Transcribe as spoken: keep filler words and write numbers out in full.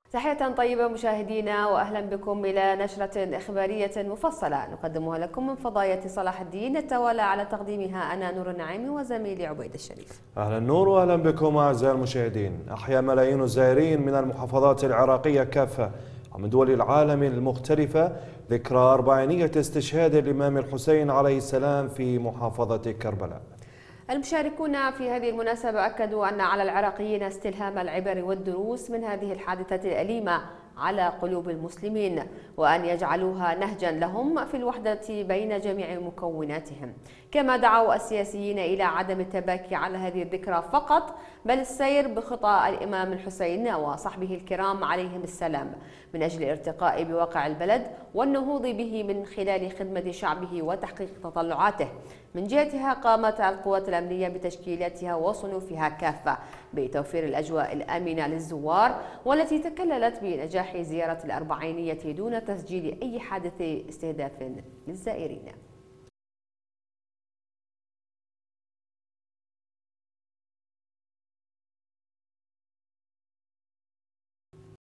تحية طيبة مشاهدينا وأهلا بكم إلى نشرة إخبارية مفصلة نقدمها لكم من فضائية صلاح الدين. نتوالى على تقديمها أنا نور النعيمي وزميلي عبيد الشريف. أهلا نور وأهلا بكم أعزائي المشاهدين. أحيا ملايين الزائرين من المحافظات العراقية كافة ومن دول العالم المختلفة ذكرى أربعينية استشهاد الإمام الحسين عليه السلام في محافظة كربلاء. المشاركون في هذه المناسبة أكدوا أن على العراقيين استلهام العبر والدروس من هذه الحادثة الأليمة على قلوب المسلمين، وأن يجعلوها نهجا لهم في الوحدة بين جميع مكوناتهم. كما دعوا السياسيين إلى عدم التباكي على هذه الذكرى فقط، بل السير بخطى الإمام الحسين وصحبه الكرام عليهم السلام من أجل الارتقاء بواقع البلد والنهوض به من خلال خدمة شعبه وتحقيق تطلعاته. من جهتها قامت القوات الأمنية بتشكيلاتها وصنوفها كافة بتوفير الأجواء الآمنة للزوار، والتي تكللت بنجاح زيارة الأربعينية دون تسجيل أي حادث استهداف للزائرين.